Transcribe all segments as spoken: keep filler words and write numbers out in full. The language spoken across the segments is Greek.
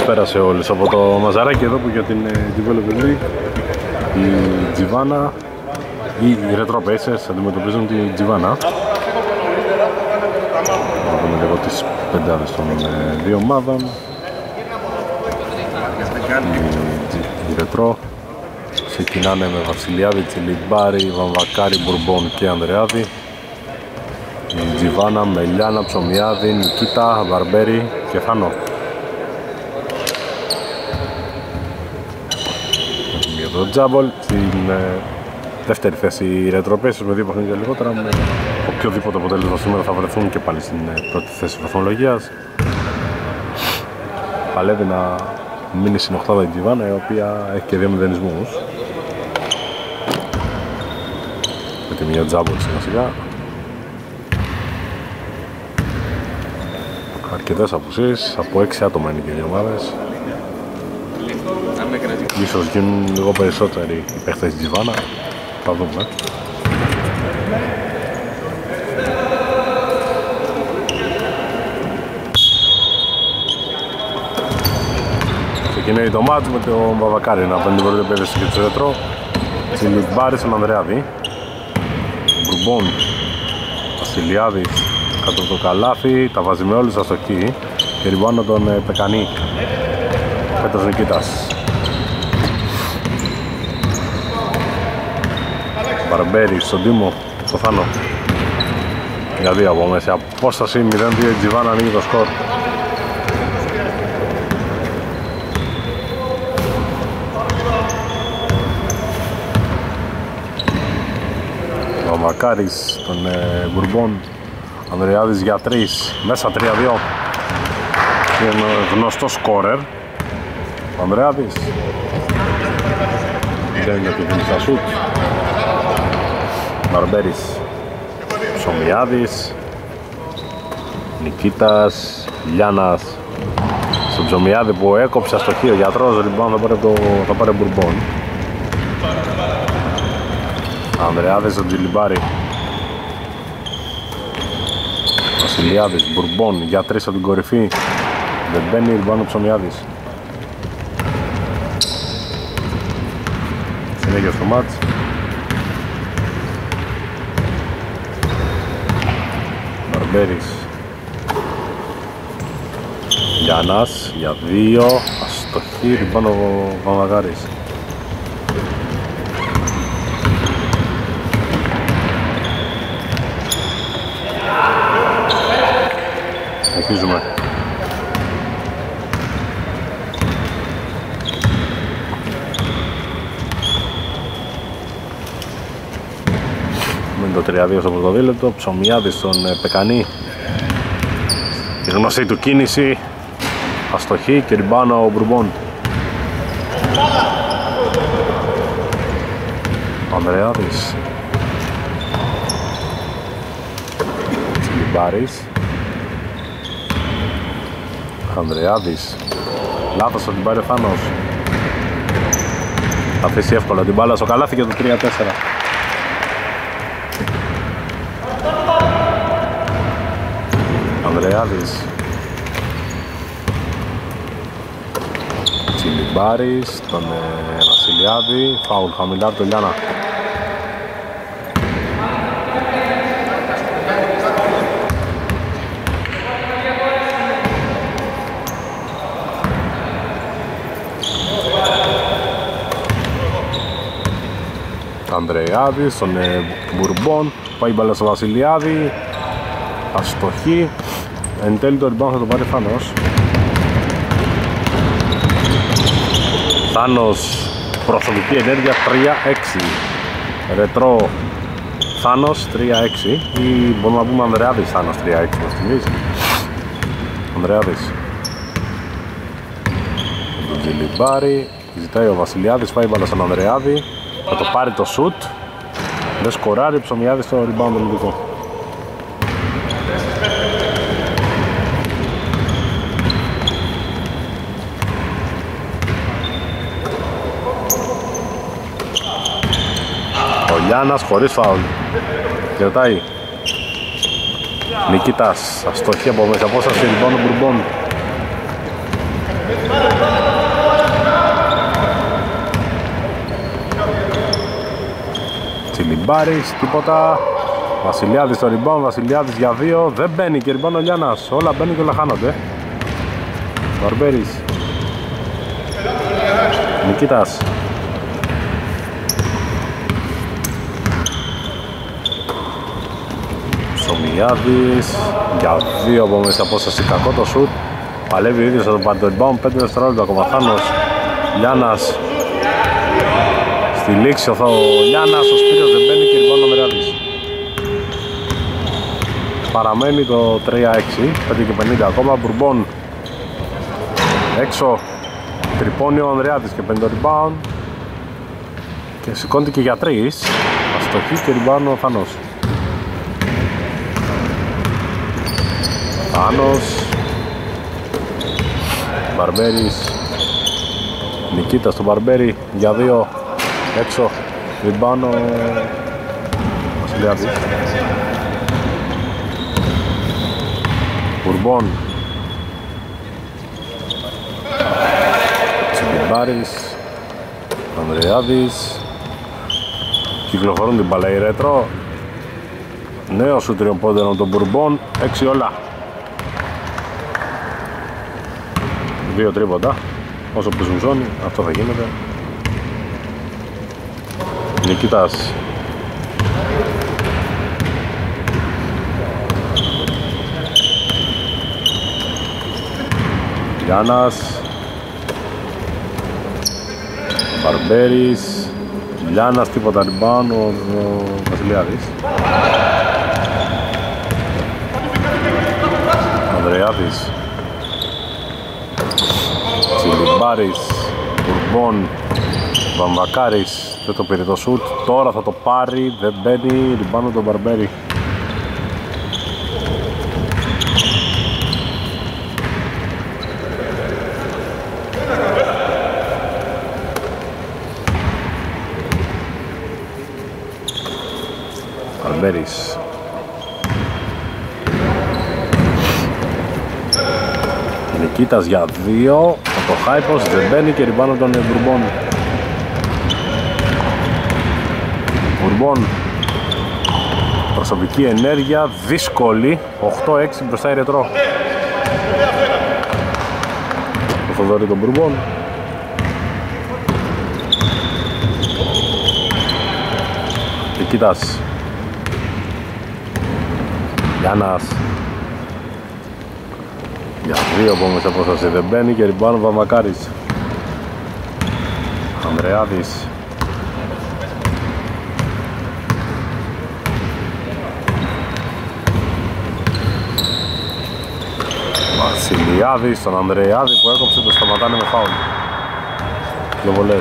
Καλησπέρα σε όλους από το Μαζαράκι εδώ που για την Developer League η Τζιβάνα, οι Retro Pacers αντιμετωπίζουν τη Τζιβάνα. Να δούμε λίγο τις πεντάδες των δύο ομάδων. Οι Retro ξεκινάνε με Βασιλιάδη, Τσιλιμπάρη, Βαμβακάρη, Μπουρμπόν και Ανδρεάδη. Η Τζιβάνα με Λιάνα, Ψωμιάδη, Νικίτα, Βαρμπέρη και Θάνο. Για το Τζάμπολ στην ε, δεύτερη θέση οι Retro Pacers με δύο παιχνίδια λιγότερα. Με οποιοδήποτε αποτέλεσμα σήμερα θα βρεθούν και πάλι στην ε, πρώτη θέση βαθμολογίας. Παλεύει να μείνει στην οκτάδα η Τζιβάνα, η οποία έχει και δύο μηδενισμούς. Με τη μία Τζάμπολ σιγά σιγά. Αρκετές απουσίες, από έξι άτομα είναι και οι δύο ομάδες. Ίσως γίνουν λίγο περισσότεροι οι παίχτες της Τζιβάνα. Θα δούμε. Ξεκινάει το μάτς με τον Βαβακάρη να παίρνει την πρώτη επίδεση και τους Retro. Τσιλιμπάρη στον Ανδρεάδη. Μπουρμπόν, Βασιλιάδης κάτω από το καλάθι, τα βάζει με όλους αστοχή και ριμπάνω τον Πεκανή. Πέτρος Νικήτας. Μπαρμπέρι στον Τίμο, στο Θάνο. Για δύο από μέση απόσταση, μηδέν δύο η Τζιβάνα ανοίγει το σκορ. Ο Μακάρης τον ε, Μπουρμπόν. Ανδρεάδης για τρεις, μέσα τρία δύο. Είναι γνωστό σκόρερ. Ο Ανδρεάδης δεν είναι επιβολή στα σουτ. Μπαρμπέρης, Ψωμιάδης, Νικήτας, Λιάνας στον Ψωμιάδη που έκοψε αστοχή ο γιατρός, λοιπόν θα πάρει, το, θα πάρει Μπουρμπόν. Ανδρεάδης στον Τζιλιμπάρη. Βασιλιάδης, Μπουρμπόν για τρεις από την κορυφή. Δεν μπαίνει, λοιπόν ο Ψωμιάδης. Συνέχεια στο μάτς. Μπαρμπέρης. Γιάννας για δύο. Αστοχή, λοιπόν ο Βαμαγάρης. Συνεχίζουμε. Με το τρία δύο στο πρωτοδίλεπτο. Ψωμιάδης στον Πεκανή. Η γνωστή του κίνηση. Αστοχή και ριμπάνω ο Μπουρμπόν. Ανδρεάδης. Τσιλιμπάρης. Ανδρεάδης. Λάθος θα την πάρει ο Θάνος. Θα αφήσει εύκολα την μπάλα στο καλάθι και το τρία τέσσερα. Ανδρεάδης. Τσιλιμπάρης, τον ε, Βασιλιάδη. Φάουλ χαμηλά από τον Λιάνα. Ανδρεάδης, στον ε, Μπουρμπόν. Πάει μπάλα στο Βασιλιάδη. Αστοχή. Εν τέλει το rebound θα το πάρει Θάνος. Θάνος, προσωπική ενέργεια τρία έξι. Retro Θάνος τρία έξι. Ή μπορούμε να πούμε Ανδρεάδης Θάνος τρία έξι μας θυμίζει. Ανδρεάδης. Τον Τζιλιμπάρη. Ζητάει ο Βασιλιάδης, πάει μπάλα στον Ανδρεάδη. Θα το πάρει το shoot. Δεν σκοράρει, Ψωμιάδης στο rebound ελληνικό. Ο Λιάνας χωρίς φάουλ. Κρατάει. Νικήτας, αστοχή από μέσα απόσταση, λοιπόν ο Μπουρμπόν. Τσιλιμπάρης, τίποτα. Βασιλιάδης στο rebound, Βασιλιάδης για δύο. Δεν μπαίνει και rebound ο Λιάννας. Όλα μπαίνουν και όλα χάνονται. Μπαρμπέρης. Νικήτας. Σομιάδης για δύο από μέσα απόσταση, κακό το σουτ. Παλεύει ο ίδιος θα τον πάρει το rebound, πέντε δευτερόλεπτα ακόμα. Θάνος, Λιάννας. Στη λήξη ο Λιάννας, ο Σπύρος δεν μπαίνει και rebound ο Ανδρεάδης. Παραμένει το τρία έξι, πέντε και πενήντα ακόμα. Μπουρμπόν έξω, τρυπώνει ο Ανδρεάδης και παίρνει το rebound και σηκώνεται και για τρεις. Αστοχή και rebound ο Θάνος. Θάνος, Μπαρμπέρης, Νικήτας στον Μπαρμπέρη για δύο, έξω, rebound ο Βασιλιάδης. Μπουρμπόν, Τσιμπιμπάρης, Ανδρεάδης, κυκλοφορούν την μπάλα η Ρέτρο. Νέο σου τριών πόντων τον Μπουρμπόν, έξι όλα. Δύο τρίποτα, όσο παίζουν ζώνη, αυτό θα γίνεται. Νικήτας. Λιάννας. Μπαρμπέρης. Λιάννας, τίποτα rebound, ο, ο Βασιλιάδης. Ανδρεάδης. Τσιλιμπάρης. Μπουρμπόν. Βαμβακάρης. Δεν το πήρε το σουτ. Τώρα θα το πάρει. Δεν μπαίνει. Rebound τον Μπαρμπέρη. Μπαρμπέρης. Νικήτας για δύο. Το Χάιπος δεν μπαίνει και rebound τον Μπουρμπόν. Μπουρμπόν. Προσωπική ενέργεια δύσκολη. οκτώ έξι μπροστά η Ρετρό. Το Θοδωρή τον Μπουρμπόν. Νικήτας. Γιάννας. Για δύο από μέσα απόσταση δεν μπαίνει και rebound ο Βαμακάρης. Ανδρεάδης. Βασιλιάδης στον Ανδρεάδη που έκοψε, το σταματάνε με φάουλ. Δύο βολές.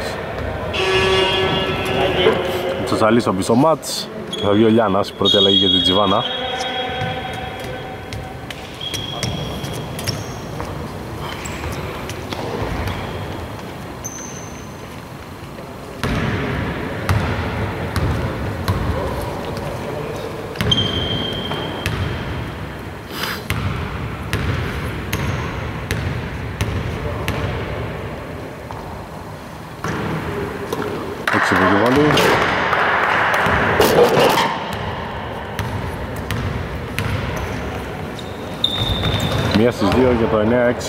Τσοσαλής ο πίσω μάτς και θα βγει ο Λιάννας, πρώτη αλλαγή για την Τζιβάνα. Μία στις δύο για το εννέα έξι.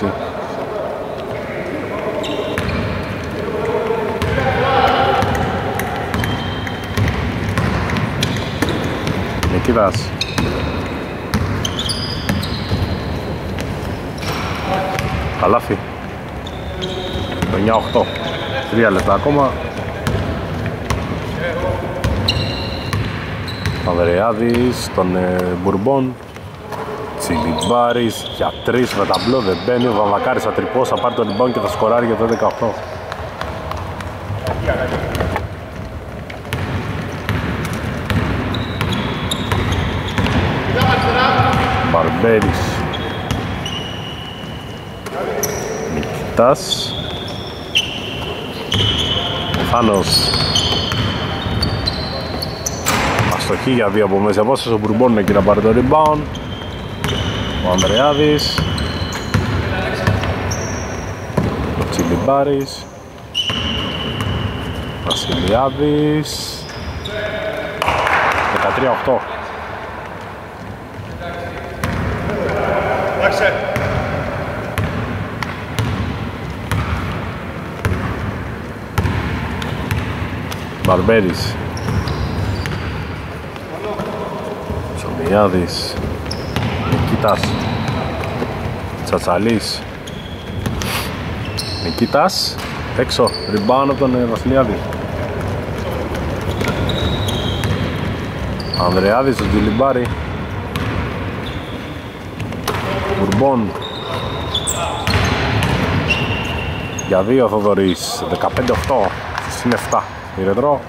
Νικήτας. Καλάθι. Το εννέα οκτώ. Τρία λεπτά ακόμα. Ανδρεάδης, τον ε, Μπουρμπόν. Τσιλιμπάρης για τρεις με ταμπλό, δεν μπαίνει. Ο Βαμβακάρης θα τρυπώσει, θα πάρει τον rebound και θα σκοράρει για το έντεκα οκτώ. Μπαρμπέρης. Νικητάς. Θάνος. Αστοχή για δύο από μέσα απόσταση. Ο Μπουρμπόν εκεί να πάρει το rebound. Ο Ανδρεάδης. Τσιλιμπάρης, Βασιλιάδης, δεκατρία οκτώ. Μπαρμπέρης, Ψωμιάδης, Νικήτας, Τσατσαλής, Νικήτας, έξω, rebound από τον ε, Βασιλιάδη. Ανδρεάδης στον Τζιλιμπάρη. Μπουρμπόν. Για δύο Θοδωρής, δεκαπέντε οκτώ, συν επτά, η Ρεδρό.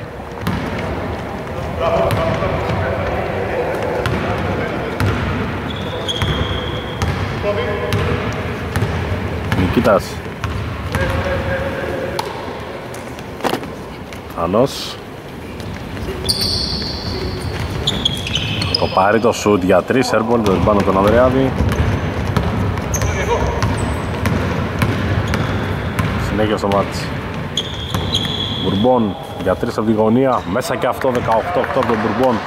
Νικήτας. Θάνος. Το πάρει το σουτ για τρεις airball, το πάνω τον Ανδρεάδη. Συνέχεια στο μάτς. Μπουρμπόν για τρεις από τη γωνία, μέσα και αυτό, δεκαοκτώ οκτώ από τον Μπουρμπόν.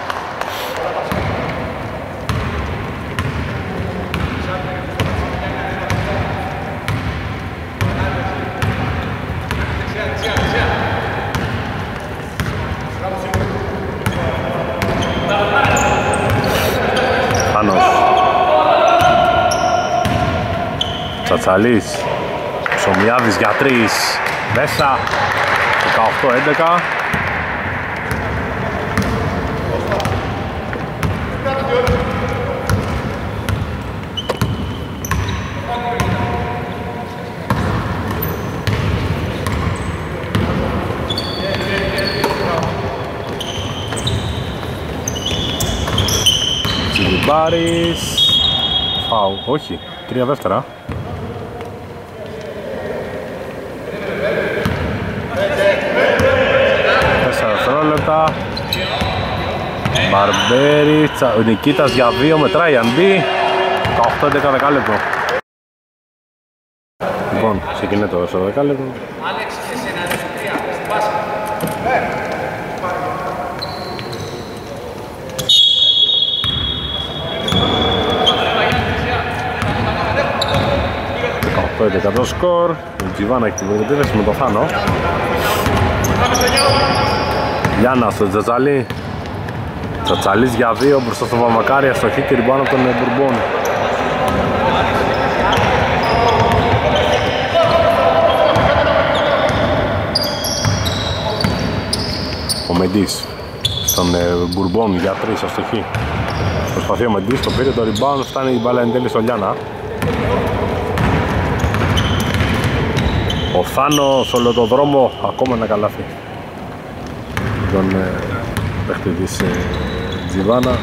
Τσατσαλής, Ψωμιάδης για τρεις, μέσα, δεκαοκτώ έντεκα. Τσιλιμπάρης, φάου, όχι, τρία δεύτερα. Μπαρμπέρι, ο Νικήτας για δύο μετράει αντί, δεκαοκτώ έντεκα δεκάλεπτο. Λοιπόν, ξεκινάει το δεύτερο δεκάλεπτο. δεκαοκτώ έντεκα το σκορ, ο Τζιβάνα έχει την προηγούμενη με το Θάνο. Γιάννα στο Τζατζαλή. Τσατσαλής για δύο μπροστά στο Βαμακάρι, αστοχή και ριμπάνω από τον Μπουρμπόν. Ο Μεντής στον Μπουρμπόν για τρεις, αστοχή. Προσπαθεί ο Μεντής, το πήρε το rebound, φτάνει η μπάλα εν τέλει στο Λιάννα. Ο Θάνος όλο το δρόμο, ακόμα ένα καλάθι. Τον παίχτη της Τζιβάνα.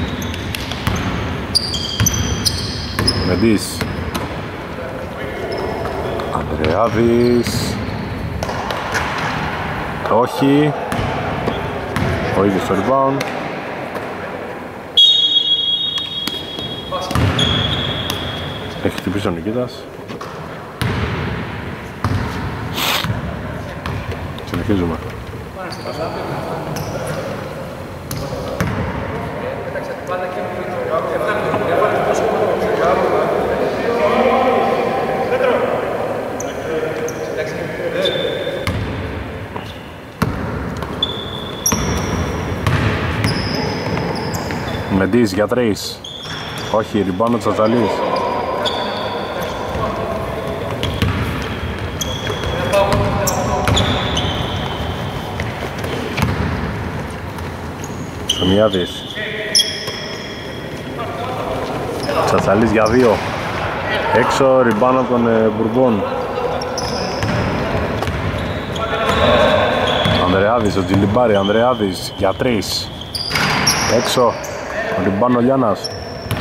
Μεντής, Ανδρεάδης, όχι, ο ίδιος στο rebound. Έχει χτυπήσει ο Νικήτας. Συνεχίζουμε. Μεντής για τρεις, όχι, ριμπάνω της Αζαλής. Ψωμιάδης, Τσατσαλής για δύο, έξω, ριμπάνω από τον ε, Μπουρμπόν. Ανδρεάδης, ο Τζιλιμπάρη, Ανδρεάδης για τρεις, έξω, ριμπάνω Λιάννας.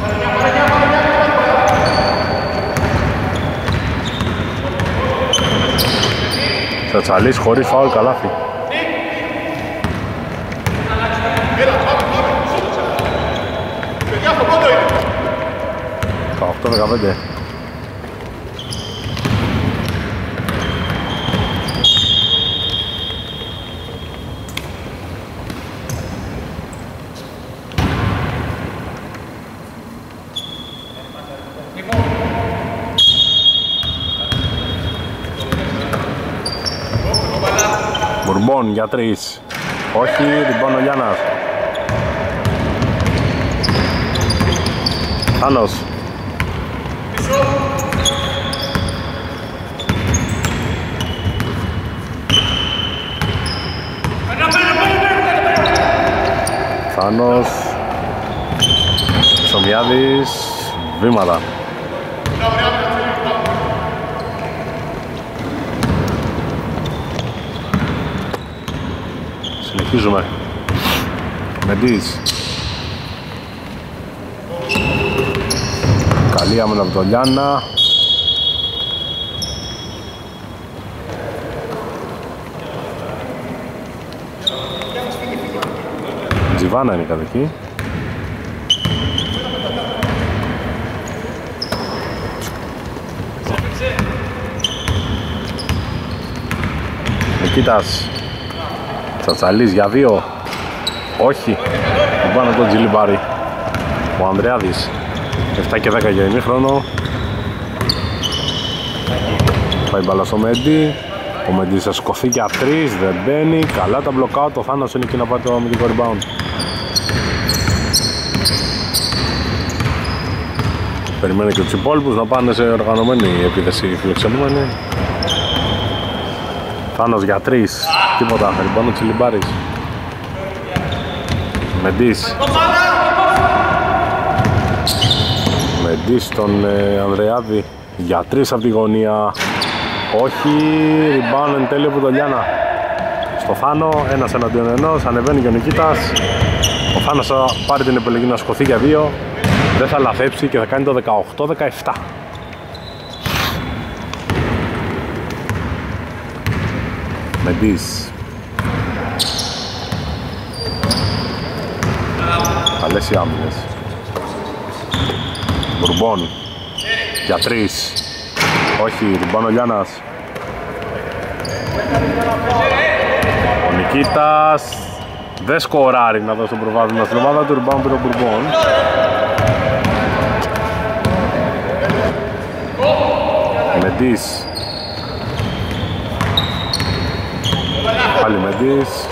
Τσατσαλής χωρίς φάουλ, καλάθι. δεκαοκτώ δεκαπέντε. Μπουρμπόν για τρεις. Όχι, λοιπόν ο Γιάννας. Θάνος. Θάνος. Ψωμιάδης. Βήματα. Συνεχίζουμε. Μεντής. Καλή άμυνα από τον Λιάννα. Τζιβάνα είναι η κατοχή. Νικήτας. Τσατσαλής για δύο. Όχι. Πάνω από τον Τζιλιμπάρη. Ο Ανδρεάδης. επτά και δέκα για ημίχρονο. Πάει μπάλα στο Μέντι. Ο Μέντης θα σκοθεί για τρεις. Δεν μπαίνει. Καλά τα μπλοκάουτ. Ο Θάνος είναι εκεί να πάρει το αμυντικό rebound. Περιμένει και τους υπόλοιπους να πάνε σε οργανωμένη επίθεση φιλοξενούμενη. Θάνος για τρεις. Τίποτα. Ριμπάνω Τσιλιμπάρης. Μεντής. Μεντής στον ε, Ανδρεάδη για τρεις από τη γωνία. Όχι, ριμπάνω εν τέλει από τον Λιάνα. Στο Θάνο, ένας εναντίον ενός, ανεβαίνει και ο Νικήτας. Ο Θάνος θα πάρει την επιλογή να σκοθεί για δύο. Δεν θα λαθέψει και θα κάνει το δεκαοκτώ δεκαεπτά. Μεντής. Καλές οι άμυνες. Μπουρμπόν για τρεις. Όχι, ριμπάν ο Λιάννας. Ο Νικήτας δεν σκοράρει να δώσει το προβάδισμα στην ομάδα του. Ριμπάν πήρε ο Μπουρμπόν. Μεντής. Πάλι Μεντής.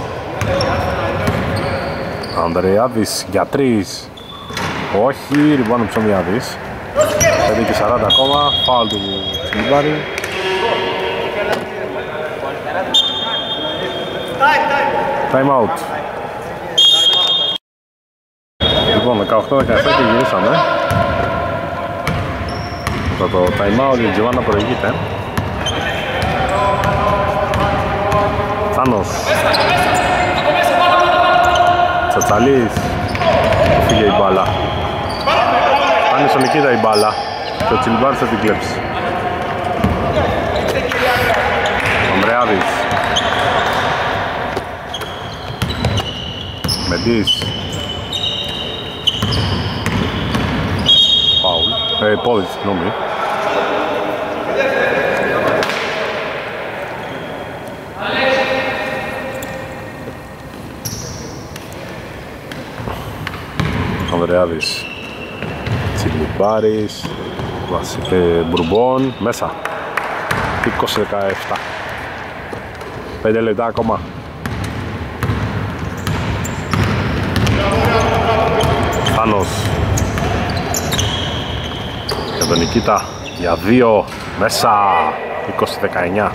Ανδρεάδης για τρεις. Όχι, ριμπάνω ο Ψωμιάδης. πέντε και σαράντα ακόμα, φάουλ του Τσιλιμπάρη. Time out. Λοιπόν, δεκαοκτώ δεκαεπτά και γυρίσαμε. Το, το time out η Τζιβάνα προηγείται. Θάνος. Τσατσαλής. Φύγε η μπάλα. Πάνε στον Νικήτα η μπάλα και ο Τσιλιμπάρης θα την κλέψει. Ανδρεάδης. Μεντής. Φάουλ. Ε, πόδι, συγγνώμη. Ανδρεάδης. Τσιλιμπάρης. Ε, Μπουρμπόν. Μέσα. είκοσι δεκαεπτά. πέντε λεπτά ακόμα. Θάνος. Για τον Νικήτα. Για δύο. Μέσα. είκοσι δεκαεννιά.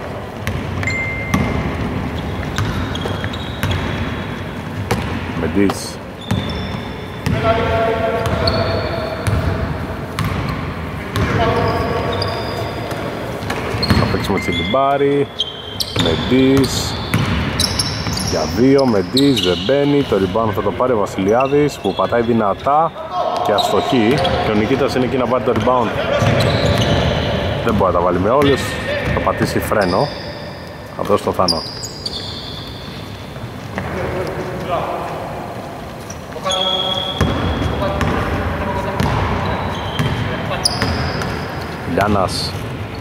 Μεντής. Θα παίξουμε Τσιλιμπάρη. Μεντής. Για δύο, Μεντής δεν μπαίνει. Το rebound θα το πάρει ο Βασιλιάδης που πατάει δυνατά και αστοχή. Και ο Νικήτας είναι εκεί να πάρει το rebound. Δεν μπορεί να τα βάλει με όλους. Θα πατήσει φρένο. Θα δώσει το Θάνο. Λιάννας.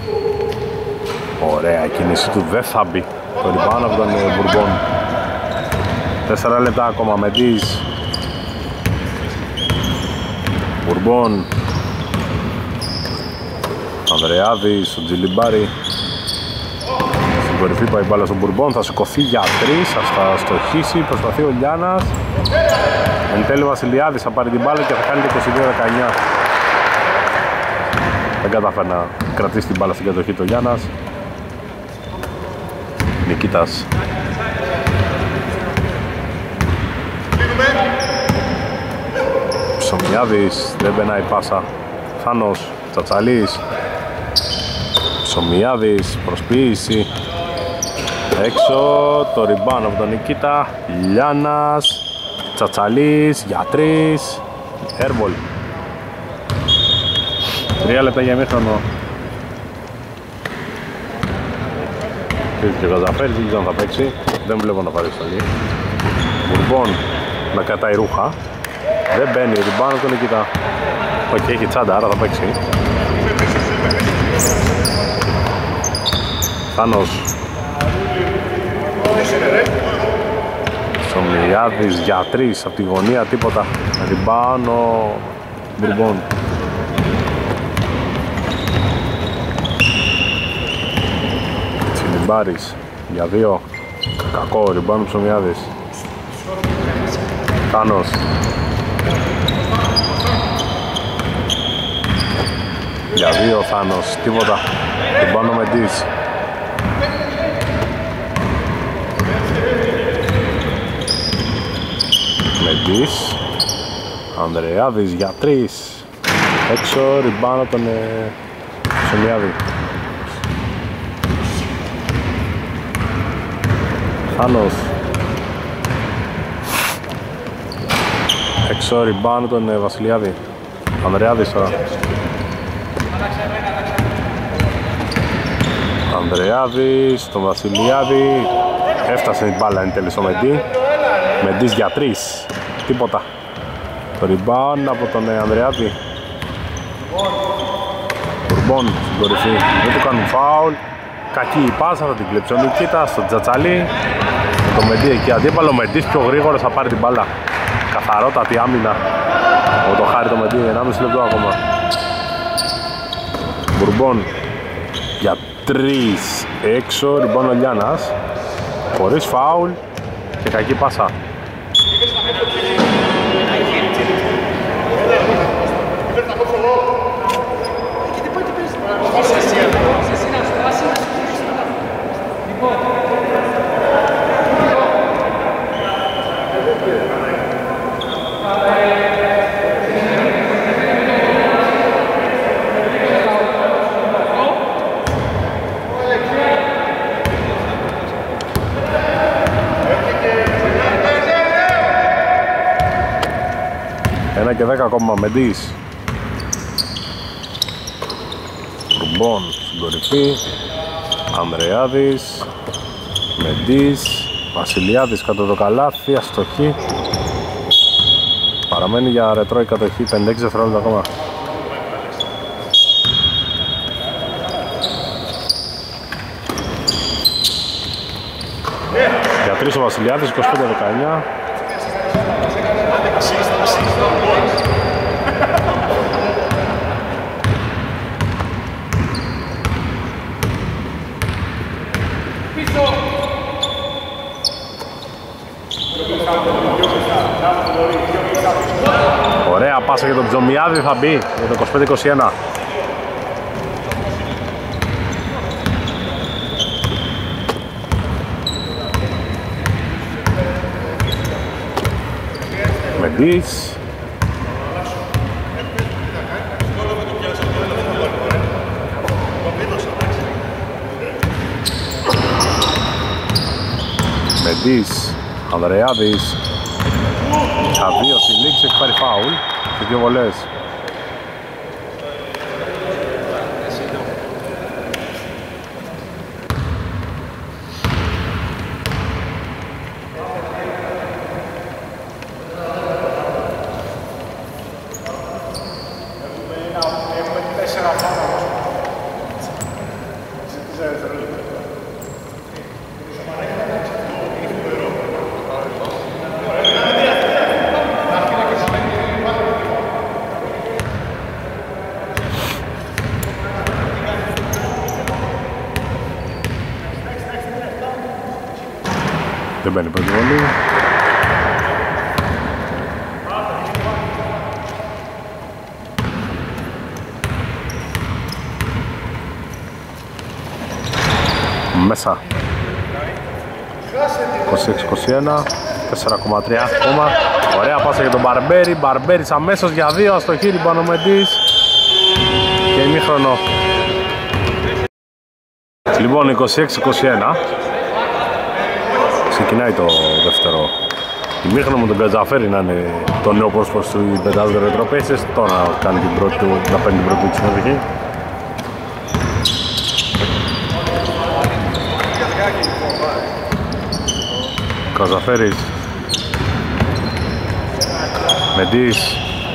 Ωραία, η κίνηση του δεν θα μπει. Το rebound από τον Μπουρμπόν. Τέσσερα λεπτά ακόμα. Μεντής. Μπουρμπόν. Ανδρεάδης, ο Τζιλιμπάρη. Στην κορυφή πάει μπάλα στον Μπουρμπόν, θα σηκωθεί για τρεις, θα στοχίσει, προσπαθεί ο Λιάνας. Εν τέλει ο Βασιλιάδης θα πάρει την μπάλα και θα κάνει το είκοσι δύο δεκαεννιά. Δεν κατάφερε να κρατήσει την μπάλα στην κατοχή του Γιάννας. Νικήτας. Ψωμιάδης, δεν περνάει πάσα. Θάνος, Τσατσαλής. Ψωμιάδης, προσποίηση. Έξω, το ριμπάν από τον Νικήτα. Λιάνας, Τσατσαλής, για τρεις. Airball. Τρία λεπτά για μήχρονο. Και ο Καζαφέρης δεν ξέρω αν θα παίξει. Δεν βλέπω να πάρει στολή. Μπουρμπόν να κατάει ρούχα. Δεν μπαίνει, ριμπάνω τον Νικήτα. Οκ, έχει τσάντα, άρα θα παίξει. Θάνος. Σομιλιάδης για τρεις από τη γωνία, τίποτα. Ριμπάνω Μπουρμπόν. Τσιλιμπάρης για δύο. Κακό, ριμπάνω Ψωμιάδης. Θάνος. Για δύο Θάνος, τίποτα. Ριμπάνω Μεντής. Μεντής. Ανδρεάδης για τρεις. Έξω, ριμπάνω τον ε, Ψωμιάδη. Θάνος. Έξω, ριμπάνω τον ε, Βασιλιάδη. Ανδρεάδης τώρα. Ανδρεάδης, τον Βασιλιάδη. Έφτασε την μπάλα εν τέλει στο Μεντή. Μεντής για τρεις. Τίποτα. Το ριμπάν από τον ε, Ανδρεάδη. Μπουρμπόν στην κορυφή. Δεν του κάνουν φάουλ. Κακή η πάσα, θα την κλέψει ο Νικήτας στον Τζατσαλή. Με το Μεντή εκεί αντίπαλο. Ο Μεντής πιο γρήγορος θα πάρει την μπάλα. Καθαρότατη άμυνα. Ο το χάρη το Μεντή, ενάμιση λεπτό ακόμα. Μπουρμπόν για τρεις. Έξω, ριμπόν ο Λιάνας. Χωρίς φάουλ και κακή πάσα. Ένα και δέκα ακόμα, Μεντής. Ρουμπόν στην κορυφή. Ανδρεάδης. Μεντής. Βασιλιάδης κάτω το καλάθι, αστοχή. Παραμένει για ρετρό η κατοχή, πενήντα έξι δευτερόλεπτα ακόμα. Για τρεις ο Βασιλιάδης, είκοσι πέντε δεκαεννιά. Ωραία πάσα για τον Ψωμιάδη, θα μπει για το είκοσι πέντε είκοσι ένα. Μεντής. Μεντής. Ανδρεάδης. Τα δύο στη λήξη, έχει πάρει φάουλ και δύο βολές. και μπαίνει πρώτη βολή. Μέσα. είκοσι έξι είκοσι ένα, τέσσερα κόμμα τρία ακόμα. Ωραία πάσα για τον Μπαρμπέρι. Μπαρμπέρις αμέσως για δύο. Αστοχή ριμπανομεντής. Και ημίχρονο. Λοιπόν, είκοσι έξι είκοσι ένα. Ξεκινάει το δεύτερο ημίχρονο με τον Κατζαφέρη να είναι το νέο πρόσωπο του πεντάδες ρετροπέσεις. Τώρα να κάνει την πρώτη, να παίρνει την πρώτη της συμμετοχή. Καζαφέρης, Μεντής.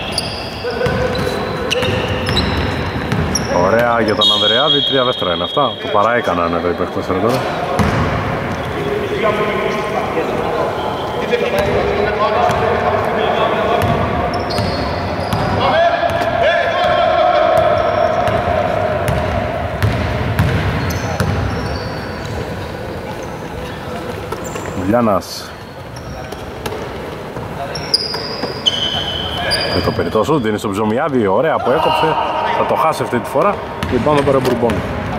Ωραία για τον Ανδρεάδη, τρία δεύτερα είναι αυτά. Το παραέκαναν εδώ οι παίκτες τώρα. Γιάννας. Και το περιττό σου δίνει στο Ψωμιάδη, ωραία που έκοψε, θα το χάσει αυτή τη φορά και πάνω πέρα Μπουρμπόν.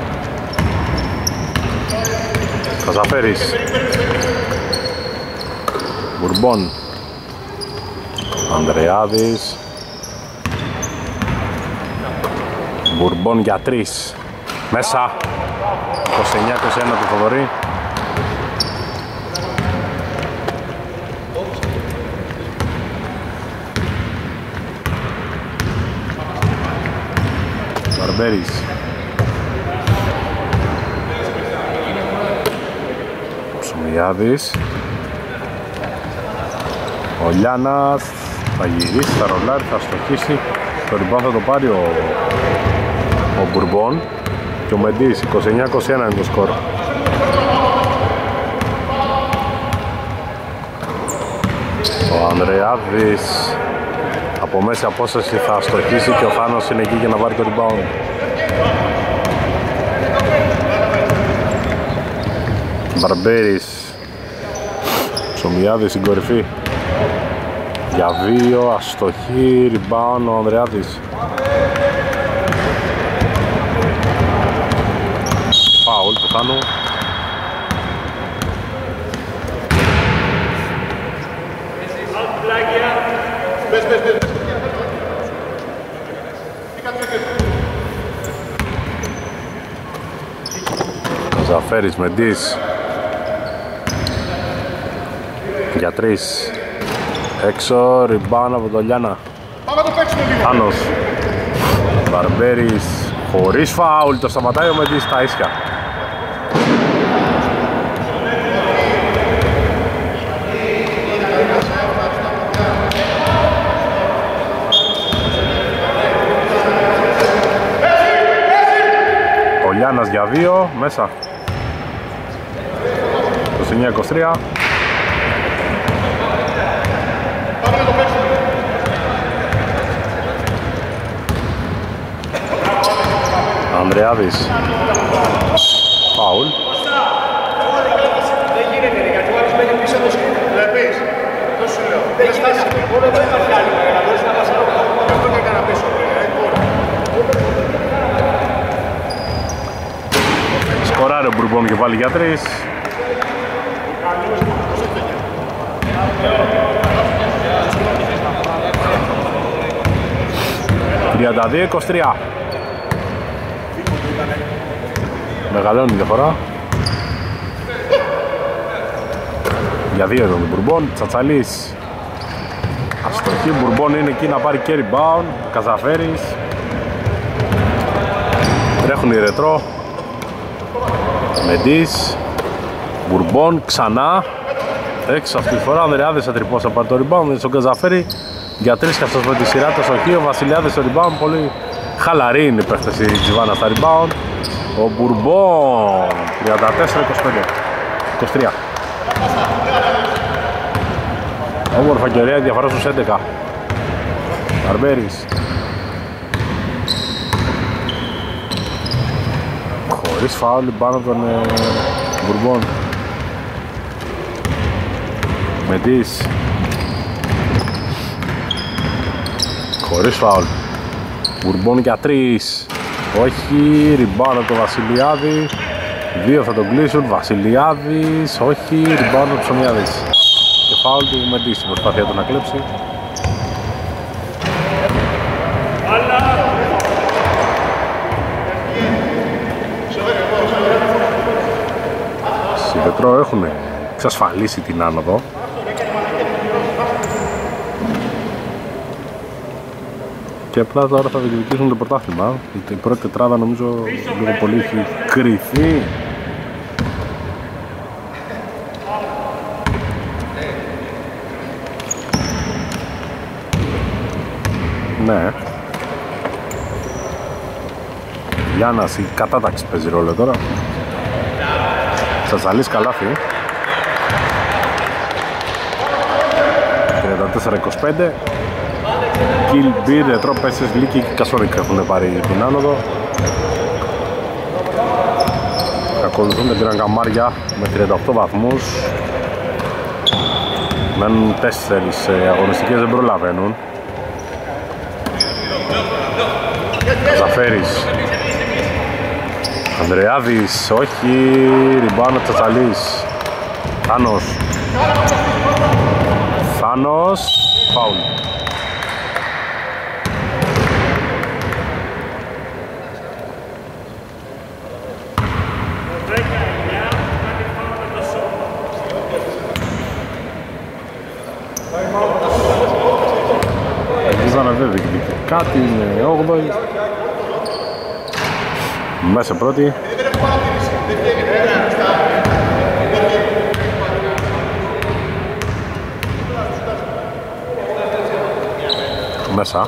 Καζαφέρης. Μπουρμπόν. Ανδρεάδης. Μπουρμπόν για τρεις. Μέσα. είκοσι εννιά είκοσι ένα του Θοδωρή. Μπαρμπέρις. Ψωμιάδης. Ο Λιάνας θα γυρίσει, θα ρολάρει, θα στοχίσει. Το ριμπάν θα το πάρει ο, ο Μπουρμπόν. Και ο Μεντής, είκοσι εννιά είκοσι ένα είναι το σκορ. Ο Ανδρεάδης από μέση απόσταση θα στοχίσει και ο Θάνος είναι εκεί για να πάρει το rebound. Μπαρμπέρις. Ψωμιάδης στην κορυφή. Για δύο, αστοχή, rebound ο Ανδρεάδης. Φάουλ του Θάνου. Ζαφέρης Μεντής για τρεις έξω, rebound από τον Λιάνα. Άνος. Μπαρμπέρις χωρίς φάουλ, το σταματάει ο Μεντής στα ίσια. Ο Λιάνας για δύο, μέσα. είκοσι εννιά είκοσι τρία. Ανδρεάδης. Φάουλ. Δεν γίνεται γιατί ο άλλος μένει πίσω το σκηνή. Βλέπεις, αυτό σου λέω. Δεν στάσει, μόνο δεν υπάρχει άλλη για να μπορείς να πας άλλο. Αυτό και έκανα πίσω. Σκοράρει ο Μπουρμπόν και βάλει για τρεις. τριάντα δύο είκοσι τρία. Μεγαλώνει η διαφορά. Για δύο τον Μπουρμπόν. Τσατσαλής. Αστοχή. Μπουρμπόν είναι εκεί να πάρει και rebound. Καζαφέρης. Τρέχουν οι ρετρό. Μεντής. Μπουρμπόν ξανά. Έξω αυτή τη φορά. Ο Ανδρεάδης θα τρυπώσει να πάρει το rebound. Στον Καζαφέρη. Για τρεις και αυτός με τη σειρά το στοχή. Ο Βασιλιάδης στο rebound. Πολύ χαλαρή είναι η παίχτες η Τζιβάνα στα rebound. Ο Μπουρμπόν. τριάντα τέσσερα είκοσι πέντε. είκοσι τρία. Όμορφα και ωραία διαφορά στους έντεκα. Μπαρμπέρις. Χωρίς φάουλ πάνω από τον ε, Μπουρμπόν. Μεντής. Χωρίς φάουλ. Μπουρμπόν για τρεις. Όχι, ριμπάουντ από τον Βασιλιάδη. Δύο θα τον κλείσουν. Βασιλιάδης, όχι, ριμπάουντ από τον Ψωμιάδης. Και φάουλ του Μεντής στην προσπάθεια του να κλέψει. Σιδετρό έχουν εξασφαλίσει την άνοδο. Και απλά τώρα θα διεκδικήσουν το πρωτάθλημα. Η πρώτη τετράδα νομίζω λίγο πολύ έχει κρυφεί. Ναι. Γιάννας, η κατάταξη παίζει ρόλο τώρα. Τσατσαλής καλάθι. τριάντα τέσσερα είκοσι πέντε. Κιλ, Μπιρ, Ρετρό, Πέσες, Λίκη και Κασόρικ έχουν πάρει την άνοδο. Ακολουθούν την Γκραν Καμάρια με τριάντα οκτώ βαθμούς. Μένουν τέσσερις αγωνιστικές, δεν προλαβαίνουν. Ζαφέρης. Ανδρεάδης, όχι, ριμπάουντ Τσατσαλής. Θάνος. Θάνος, φάουλ. Κάτι είναι όγδοη. Μέσα πρώτη. Μέσα.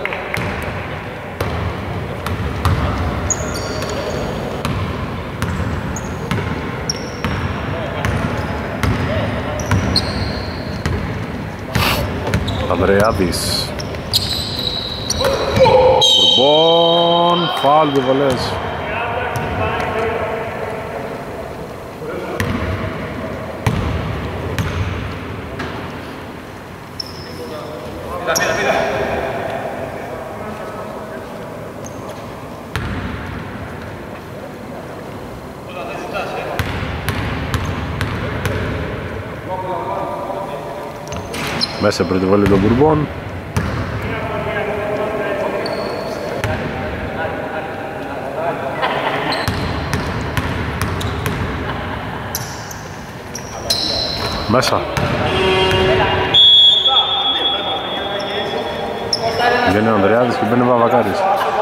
Ανδρεάδης. Μπουρμπόν, φάουλ και βολές. Μέσα πριν τη βολή των Μπουρμπόν. Μέσα. Βγαίνει ο Ανδρεάδης και μπαίνει ο Βαβακάρης.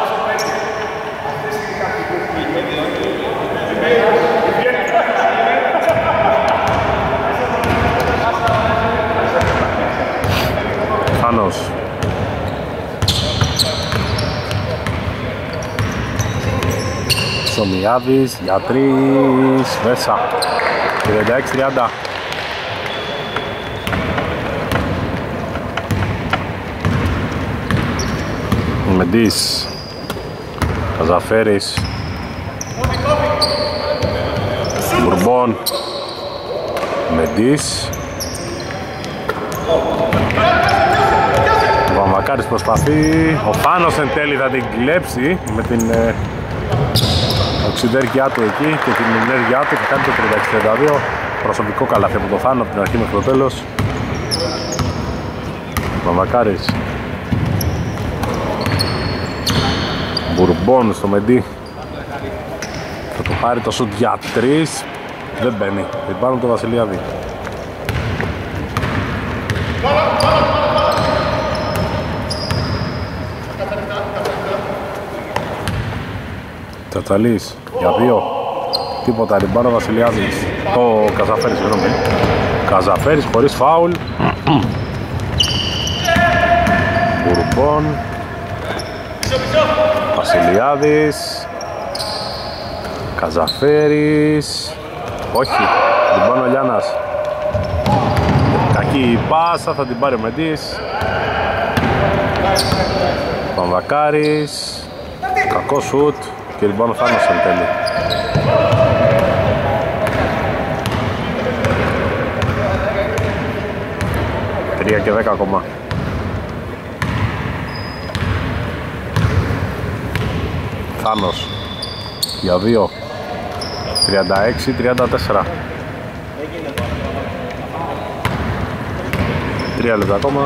Φάνος. Ψωμιάδης για τρεις. Μέσα. τριάντα έξι τριάντα. Μεντής. Καζαφέρης. Μπουρμπόν. Μεντής. Ο Βαμβακάρης προσπαθεί. Ο Φάνος εν τέλει θα την κλέψει με την ε, οξυδέρκειά του εκεί και την ενέργειά του και κάνει το τριάντα έξι τριάντα δύο. Προσωπικό καλάθι από το Φάνο από την αρχή μέχρι το τέλος. Βαμβακάρης. Μπουρμπόν στο Μεντί. Θα το πάρει το σουτ για τρεις. Δεν μπαίνει. Δεν πάνω το Βασιλιάδη. Τσατσαλής για δύο. Τίποτα. Ριμπάρο Βασιλιάδης. Το Καζαφέρης, συγγνώμη. Καζαφέρης χωρίς φάουλ. Μπουρμπόν. Βασιλιάδης. Καζαφέρης. Όχι, την πάνω ο Λιάννας. Κακή η πάσα, θα την πάρει ο Μεντής. Παμβακάρης. Κακό σουτ και την πάνω Θάνος εν τέλει. τρία και δέκα ακόμα. Θάνος για δύο. τριάντα έξι τριάντα τέσσερα. Τρία λεπτά ακόμα.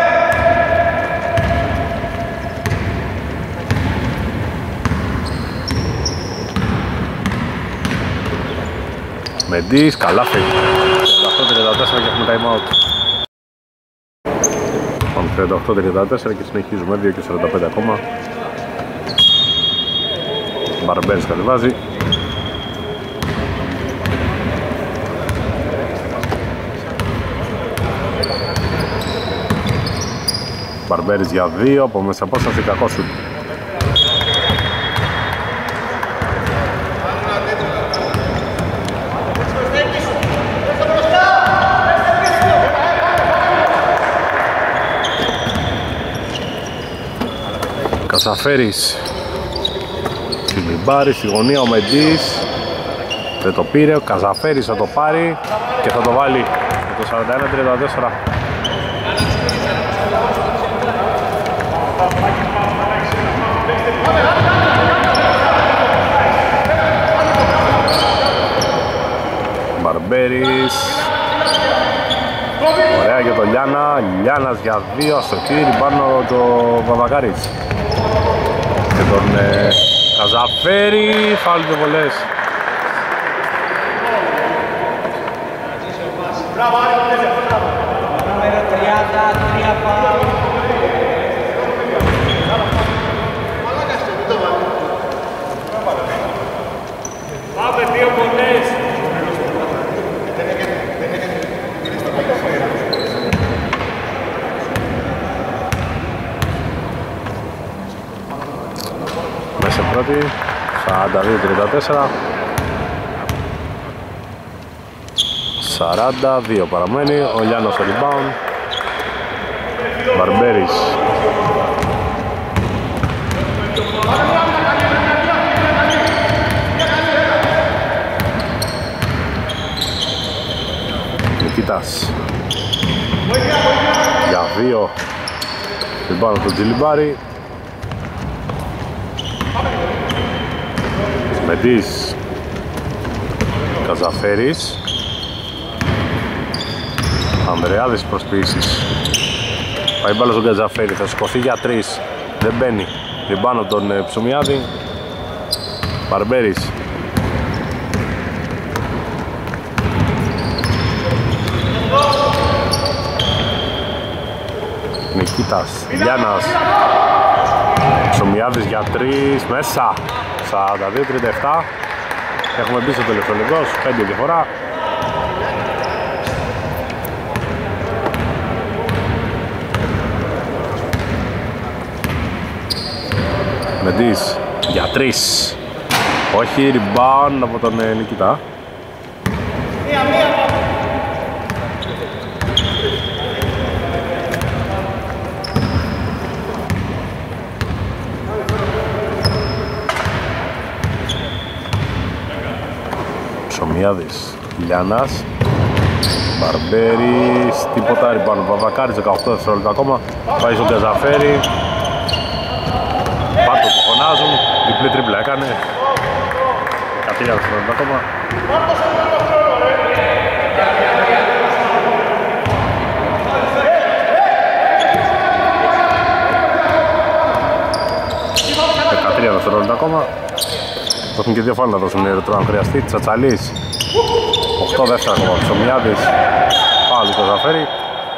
Μεντής, καλάθι. τριάντα οκτώ τριάντα τέσσερα και έχουμε time out. Πάμε τριάντα οκτώ τριάντα τέσσερα και συνεχίζουμε. Δύο και σαράντα πέντε ακόμα. Μπαρμπέρης κατεβάζει. Μπαρμπέρης για δύο, από μέσα απόσταση, κακό σουτ. Κασαφέρης. Τσιλιμπάρης, στη γωνία ο Μεντής. Δεν το πήρε, ο Καζαφέρης θα το πάρει και θα το βάλει με το σαράντα ένα τριάντα τέσσερα. Μπαρμπέρης. Ωραία για τον Λιάνα. Λιάνας για δύο, αστοχή, πάνω το Βαβακάρης. Και τον ε, Καζαφέρη, φάουλ και βολές. Πάμε δύο βολές. Μέσα πρώτη, σαράντα δύο τριάντα τέσσερα. σαράντα δύο παραμένει, ο Λιάνος στο rebound. Μπαρμπέρης. Νικήτας. Για δύο. Rebound από τον Τζιλιμπάρη. Μεντής. Καζαφέρης. Ανδρεάδης προσποιήσεις. Πάει μπάλα στον Καζαφέρη, θα σηκωθεί για τρεις. Δεν μπαίνει. Ριμπάνω από τον Ψωμιάδη. Μπαρμπέρης. Νικήτας. Λιάνας. Ψωμιάδης για τρεις. Μέσα. σαράντα δύο τριάντα επτά. Έχουμε μπει στο τελευταίο λεπτό. πέντε διαφορά. Μεντής για τρεις. Όχι, rebound από τον ε, Νικητά. Μία, μία. Ψωμιάδης, Λιάνας, Μπαρμπέρης, τίποτα, rebound ο Βαβακάρης, δεκαοκτώ δευτερόλεπτα ακόμα. Πάει στον Καζαφέρη. Πάτο που φωνάζουν, διπλή τρίπλα έκανε. δεκατρία δευτερόλεπτα ακόμα. δεκατρία δευτερόλεπτα ακόμα. Έχουν και δύο φάουλ να δώσουν ερετρό αν χρειαστεί. Τσατσαλής, οκτώ δεύτερα ακόμα. Ψωμιάδης, πάλι το Καζαφέρη.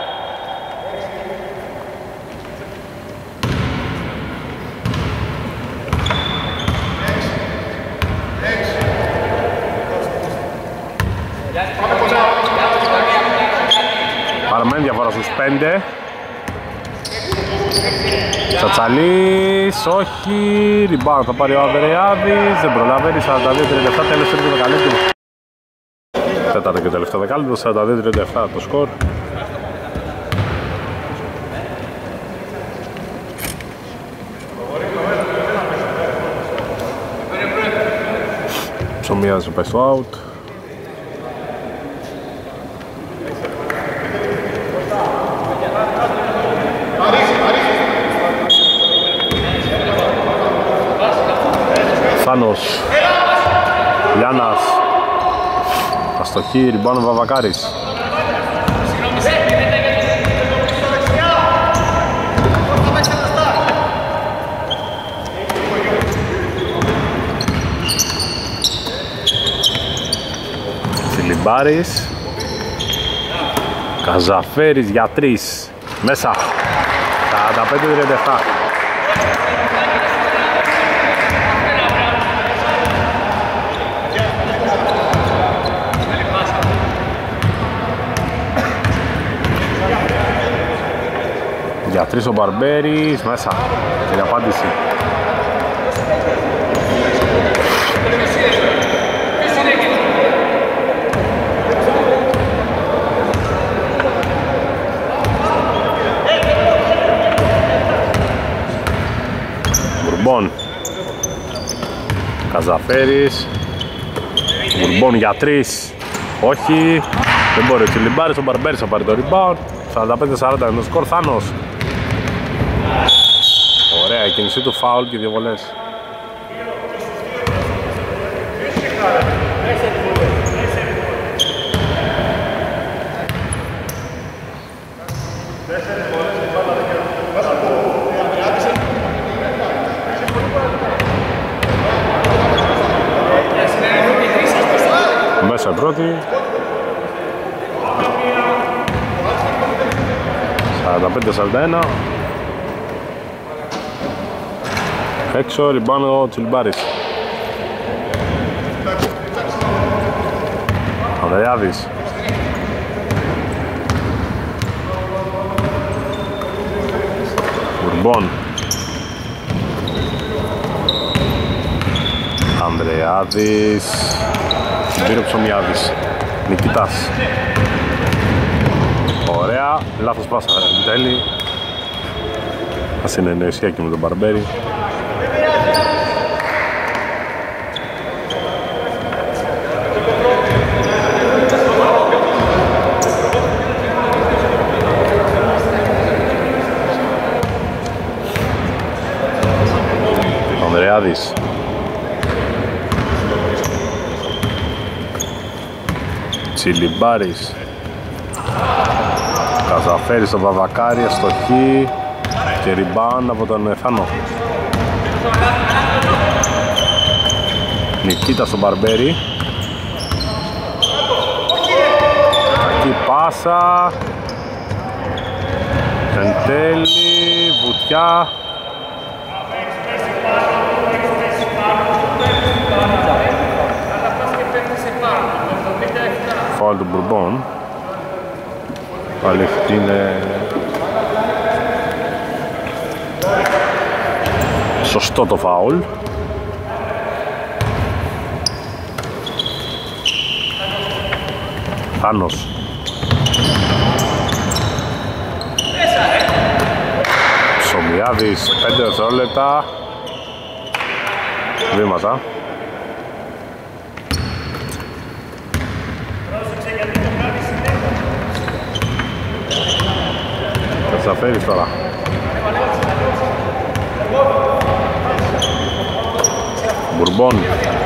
Παραμένει διαφορά στους πέντε. Τσατσαλής, όχι, rebound θα πάρει ο Ανδρεάδης, δεν προλαβαίνει, σαράντα δύο τριάντα επτά, τέλος τρίτο δεκαλέπτου. Τέταρτο και τελευταίο δεκάλεπτο, σαράντα δύο τριάντα επτά το σκορ. Ψωμιάζει πάει στο out. Θάνος. Λιάννας. Αστοχή, ριμπάνω Βαβακάρης. Τσιλιμπάρης. Καζαφέρης για τρεις. Μέσα. σαράντα πέντε τριάντα επτά. Για τρεις ο Μπαρμπέρης. Μέσα. Την απάντηση. Μπουρμπόν. Καζαφέρης. Μπουρμπόν για τρεις. Όχι. Δεν μπορεί ο Τσιλιμπάρης, ο Μπαρμπέρης θα πάρει το rebound. σαράντα πέντε σαράντα είναι το σκορ. Θάνος. Ωραία η κίνησή του, φάουλ και δύο βολές. Μέσα πρώτη. σαράντα πέντε σαράντα ένα. Έξω, ριμπάνω ο Τσιλιμπάρης. Ανδρεάδης. Μπουρμπόν. Ανδρεάδης. Πήρε Ψωμιάδης. Νικητάς. Ωραία, λάθος πάσα εν τέλει. Ασυνεννοησία και με τον Μπαρμπέρη. Ανδρεάδης. Τσιλιμπάρης. Καζαφέρης στον Βαβακάρη, αστοχή και ριμπάν από τον Θάνο. Νικήτα στον Μπαρμπέρη. Κακή πάσα. Εν τέλει, βουτιά. Φάουλ του Μπουρμπόν. Πάλι αυτή είναι σωστό το φάουλ. Θάνος. Ψωμιάδης, πέντε δευτερόλεπτα. Βήματα. Καζαφέρης τώρα. Μπουρμπόν.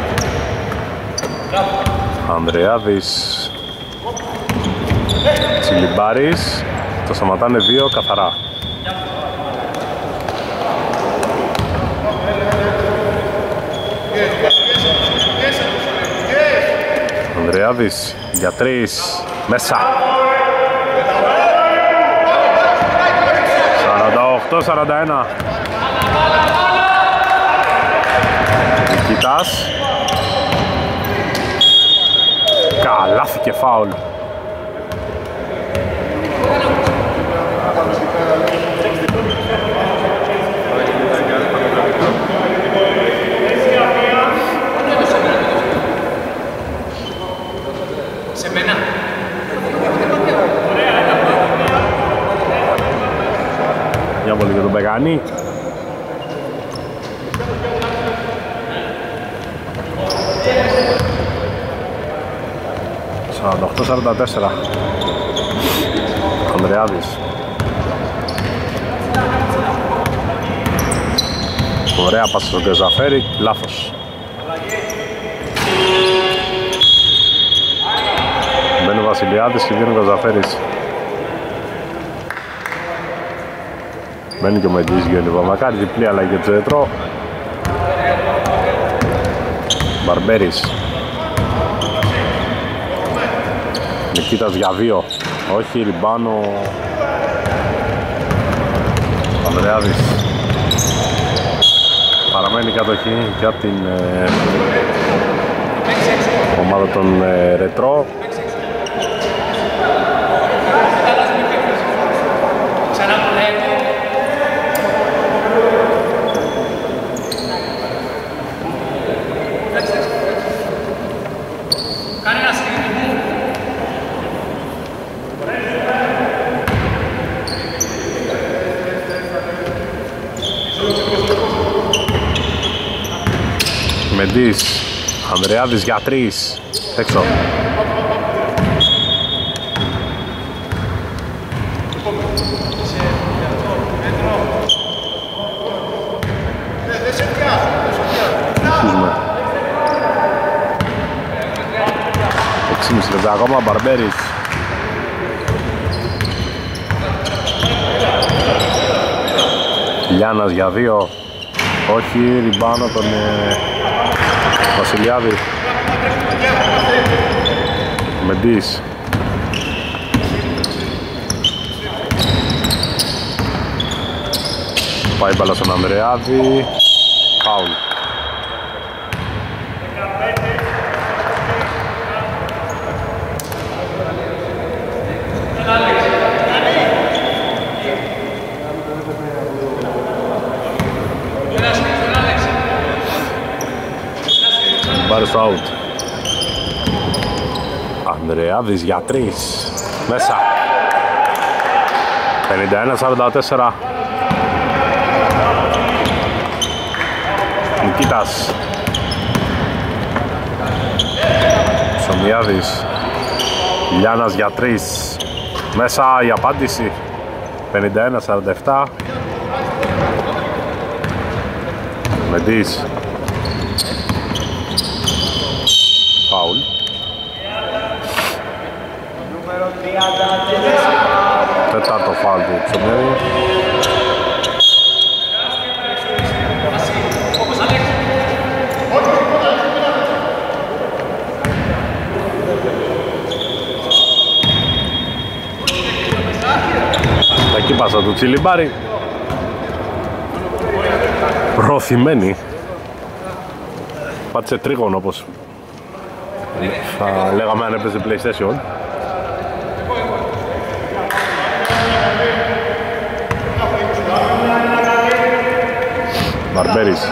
Ανδρεάδης. Τσιλιμπάρης. Το σταματάνε δύο καθαρά. Ανδρεάδης για τρεις. Μέσα. σαράντα οκτώ σαράντα ένα. Νικητάς. Καλάθι και φάουλ. Για πολύ για τον Μπεγάνη. σαράντα οκτώ σαράντα τέσσερα. Ανδρεάδης. Ωραία πάσα στον Καζαφέρη, λάθος. Βασιλιάδης και βγαίνει ο Καζαφέρης. Μένει και ο Μεντής Γιώργη Βαμακάρη, διπλή αλλαγή για Τζέτρο. Μπαρμπέρης. Νικήτας για δύο. Όχι, ριμπάνο. Ανδρεάδης. Παραμένει η κατοχή για την ε, ομάδα των ε, Ρετρό. Μεντής, Ανδρεάδης για τρεις, έξω. Αρχίζουμε. έξι και μισή λεπτά ακόμα, Μπαρμπέρης. Λιάνας για δύο, όχι, ριμπάνω τον ε, Βασιλιάδη. Μεντής. Πάει μπάλα στον Ανδρεάδη. Φάουλ. Πάρε στο out. Ανδρεάδης για τρεις. Μέσα. πενήντα ένα σαράντα τέσσερα. Νικήτας. Ψωμιάδης. Λιάνας για τρεις. Μέσα η απάντηση. πενήντα ένα σαράντα επτά. Μεντής. Φάουλ. Τετάρτο φάουλ του Ψωμιάδη. Εκεί πάσα του Τσιλιμπάρη. Προωθημένη. Πάτησε τρίγωνο όπως θα λέγαμε αν έπαιζε PlayStation. Μπαρμπέρης.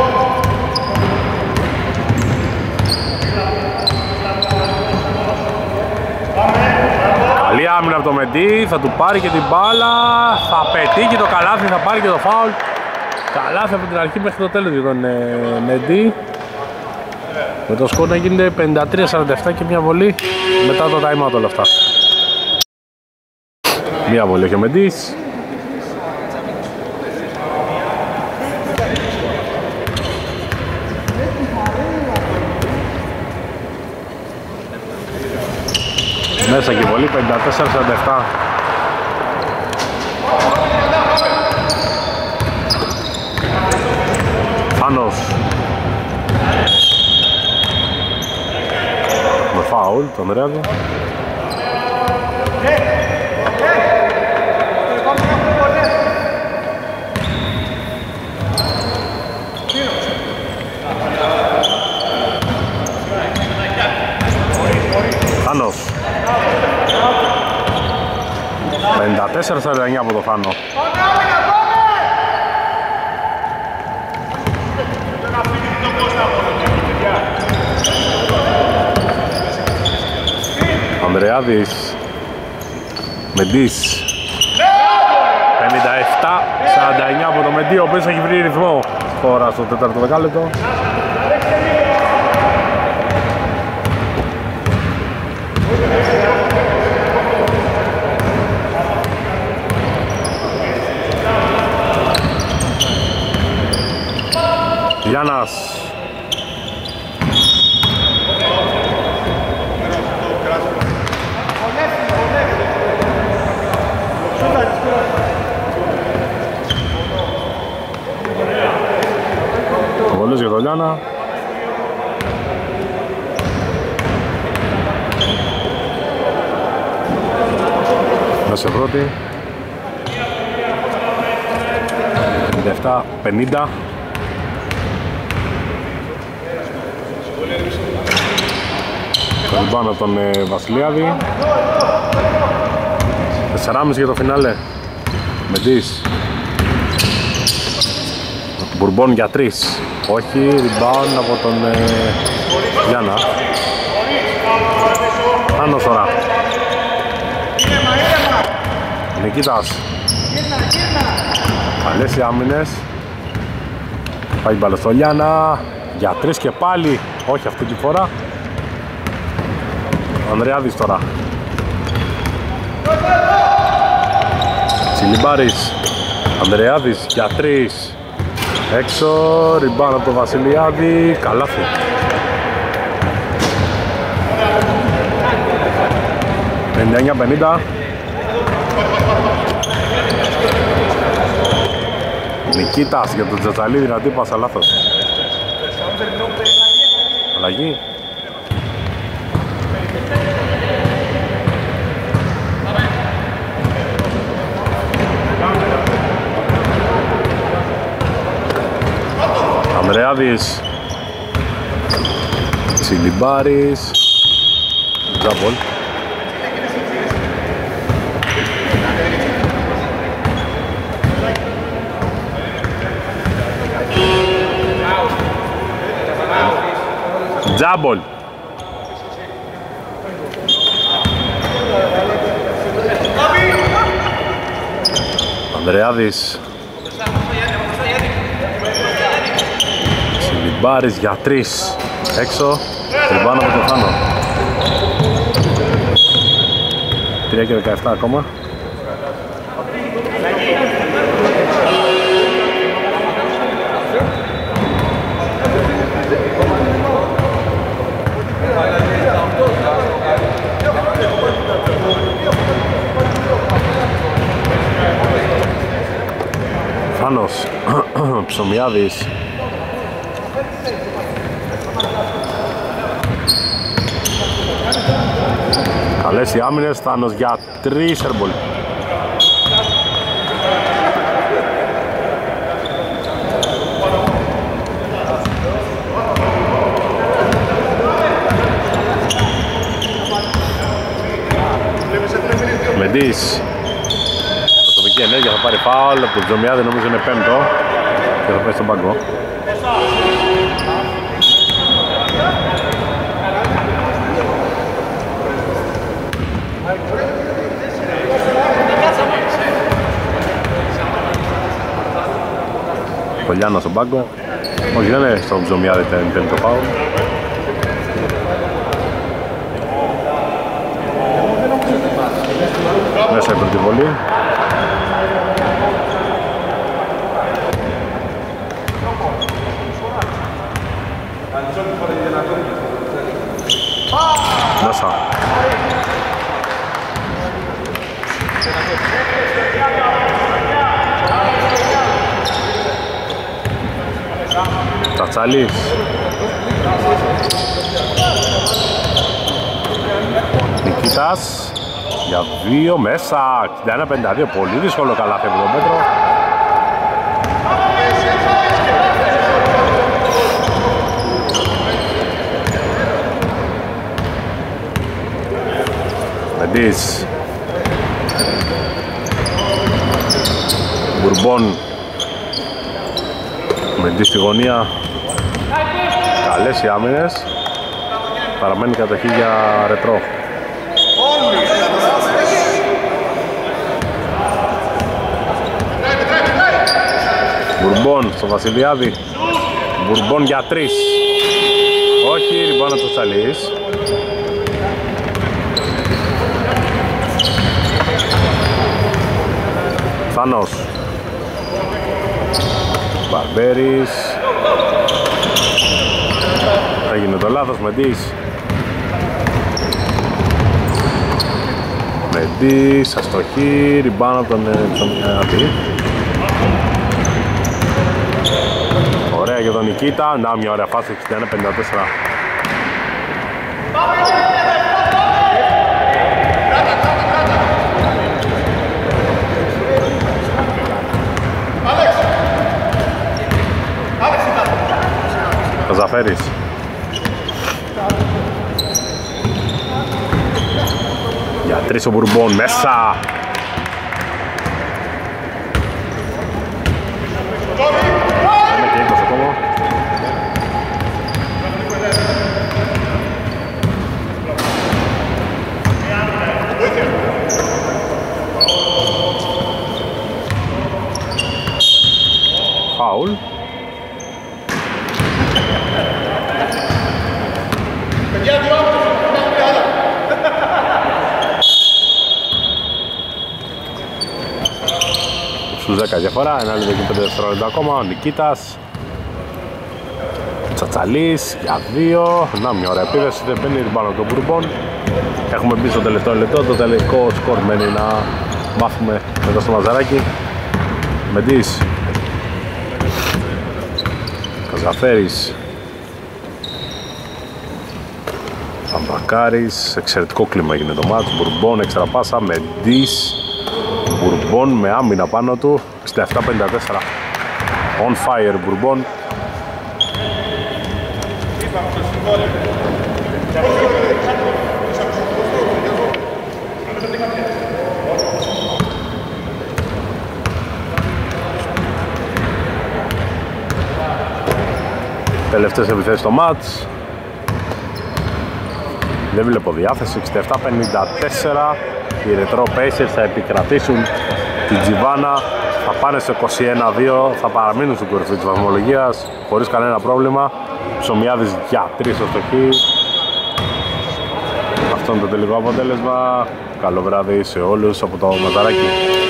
Καλή άμυνα από το Μεντή, θα του πάρει και την μπάλα, θα πετύχει το καλάθι, θα πάρει και το φάουλ. Καλάθι από την αρχή μέχρι το τέλος για τον ε, Μεντή. Με το σκορ να γίνεται πενήντα τρία σαράντα επτά και μια βολή μετά το time out όλα αυτά. Μια βολή έχει ο Μεντής. Μέσα και βολή πενήντα τέσσερα σαράντα επτά. Φάνος. Με φάουλ τον Ρέαδο. Φάνος. πενήντα τέσσερα σαράντα εννιά από το Φάνο. Ανδρεάδης. Μεντής. πενήντα επτά σαράντα εννιά από το Μεντή, ο οποίος έχει βρει ρυθμό τώρα στο τέταρτο δεκάλεπτο. Γιάννας. Φανός για τον Λιάνα. Μέσα πρώτη. πενήντα επτά πενήντα. Τον πάνω από τον ε, Βασιλιάδη. τέσσερα και μισό για το φινάλε. Μεντής. Μπουρμπόν για τρεις. Όχι, rebound από τον ε, Γιάννα. Άνος τώρα. Νικήτας. Καλές οι άμυνες. Πάει μπάλα στο Γιάννα. Για τρεις και πάλι. Όχι αυτή τη φορά. Ανδρεάδης τώρα. Τσιλιμπάρης. Ανδρεάδης για τρεις. Έξω, ριμπάν από τον Βασιλιάδη. Καλάθι. πενήντα εννιά πενήντα. Νικήτας για τον Τζατζαλή, δυνατή πάσα, λάθος. Αλλαγή. Ανδρεάδης. Τσιλιμπάρης. Τζάμπολ. Τζάμπολ. Ανδρεάδης. Μπάρις για τρεις. Έξω. Τριμπάνω από τον Θάνο. τρία και δεκαεπτά ακόμα. Θάνος. Ψωμιάδης. Καλές οι άμυνες, Θάνος για τρεις έρμπολ. Μεντής. Προσωπική ενέργεια, θα πάρει φάουλ από τον Τζομιάδη, νομίζω είναι πέμπτο και θα πάει στον πάγκο. Το Λιάννα στον πάγκο. Όχι, δεν είναι στον Ψωμιάδη παίρνει το φάουλ. Μέσα η πρώτη βολή. Μέσα. Τσατσαλής. Νικήτας για δύο μέσα. εξήντα ένα πενήντα δύο. Πολύ δύσκολο καλάθι από το μέτρο. Μεντής. Μπουρμπόν. Μεντής στη γωνία. Καλές οι άμυνες. Παραμένει κατοχή για ρετρό. Μπουρμπόν στο Βασιλιάδη. Μπουρμπόν για τρεις. Όχι, ριμπάνα του Τσαλής. Θάνος. Μπαρμπέρης. Έγινε το λάθος, Μεντής. Μεντής, αστοχή, ριμπάνα από τον Ψωμιάδη. Ωραία για τον Νικήτα. Να, μια ωραία φάση, εξήντα ένα πενήντα τέσσερα. Καζαφέρης. Για τρεις ο Μπουρμπόν μέσα. Ένα και είκοσι ακόμα. Φάουλ. Στους δέκα διαφορά, ένα λεπτό και πέντε δευτερόλεπτα ακόμα. Ο Νικήτας, Τσατσαλής για δύο. Να, μια ωραία επίδεση, δεν μπαίνει την πάνω των Μπουρμπών. Έχουμε μπει στο τελευταίο λεπτό, το τελικό σκορ μένει να μάθουμε εδώ στο μαζαράκι. Μεντής, Καζαφέρης, Αμπακάρης, εξαιρετικό κλίμα έγινε το μάτς. Μπουρμπών, έξτρα πάσα, Μεντής, Μπουρμπών με άμυνα πάνω του, εξήντα επτά πενήντα τέσσερα. On fire Μπουρμπών. Τελευταίες επιθέσεις στο μάτς. Δεν βλέπω διάθεση, εξήντα επτά πενήντα τέσσερα. Οι Ρετρό Pacers θα επικρατήσουν την Τζιβάνα, θα πάνε σε είκοσι ένα δύο, θα παραμείνουν στην κορυφή της βαθμολογίας χωρίς κανένα πρόβλημα. Ψωμιάδης για τρεις στο στοχή. Αυτό είναι το τελικό αποτέλεσμα. Καλό βράδυ σε όλους από το Μαζαράκι.